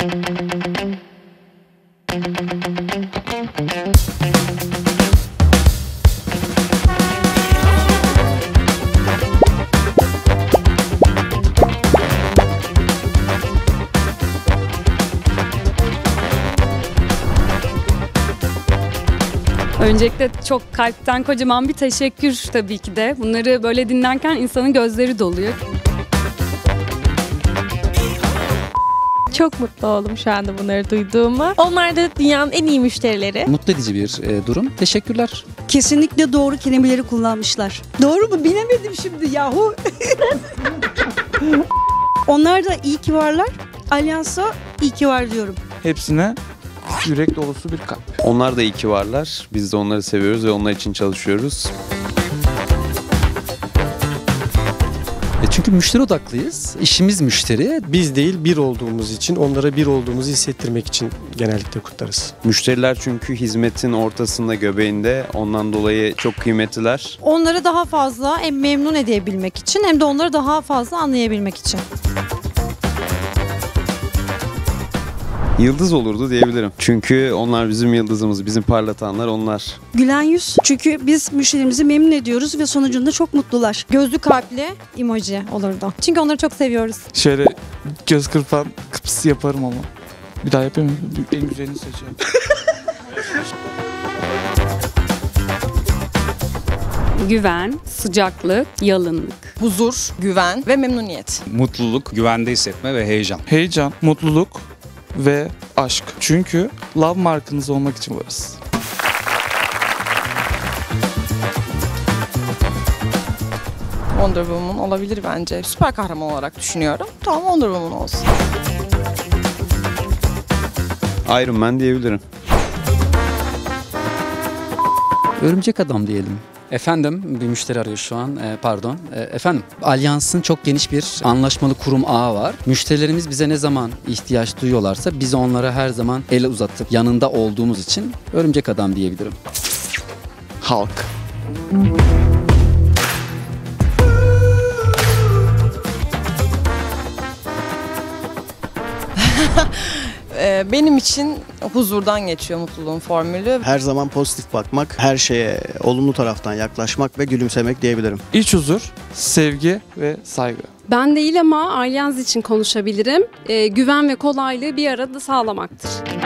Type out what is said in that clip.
Öncelikle çok kalpten kocaman bir teşekkür tabii ki de. Bunları böyle dinlerken insanın gözleri doluyor. Çok mutlu oldum şu anda bunları duyduğuma. Onlar da dünyanın en iyi müşterileri. Mutlu edici bir durum. Teşekkürler. Kesinlikle doğru kelimeleri kullanmışlar. Doğru mu? Bilemedim şimdi yahu. Onlar da iyi ki varlar. Alyans'a iyi ki var diyorum. Hepsine yürek dolusu bir kalp. Onlar da iyi ki varlar. Biz de onları seviyoruz ve onlar için çalışıyoruz. Çünkü müşteri odaklıyız. İşimiz müşteri. Biz değil bir olduğumuz için, onlara bir olduğumuzu hissettirmek için genellikle kutlarız. Müşteriler çünkü hizmetin ortasında, göbeğinde. Ondan dolayı çok kıymetliler. Onları daha fazla hem memnun edebilmek için hem de onları daha fazla anlayabilmek için. Yıldız olurdu diyebilirim. Çünkü onlar bizim yıldızımız, bizim parlatanlar onlar. Gülen yüz. Çünkü biz müşterimizi memnun ediyoruz ve sonucunda çok mutlular. Gözlü kalpli emoji olurdu. Çünkü onları çok seviyoruz. Şöyle göz kırpan kıpsı yaparım ama. Bir daha yapayım mı? En güzelini seçiyorum. Güven, sıcaklık, yalınlık. Huzur, güven ve memnuniyet. Mutluluk, güvende hissetme ve heyecan. Heyecan, mutluluk ve aşk. Çünkü love markınız olmak için varız. Wonder Woman olabilir bence. Süper kahraman olarak düşünüyorum. Tamam, Wonder Woman olsun. Iron Man diyebilirim. Örümcek adam diyelim. Efendim, bir müşteri arıyor şu an. Pardon. Efendim. Alyans'ın çok geniş bir anlaşmalı kurum ağı var. Müşterilerimiz bize ne zaman ihtiyaç duyuyorlarsa biz onlara her zaman el uzatıp yanında olduğumuz için örümcek adam diyebilirim. Halk. Benim için huzurdan geçiyor mutluluğun formülü. Her zaman pozitif bakmak, her şeye olumlu taraftan yaklaşmak ve gülümsemek diyebilirim. İç huzur, sevgi ve saygı. Ben değil ama Alyans için konuşabilirim. Güven ve kolaylığı bir arada sağlamaktır.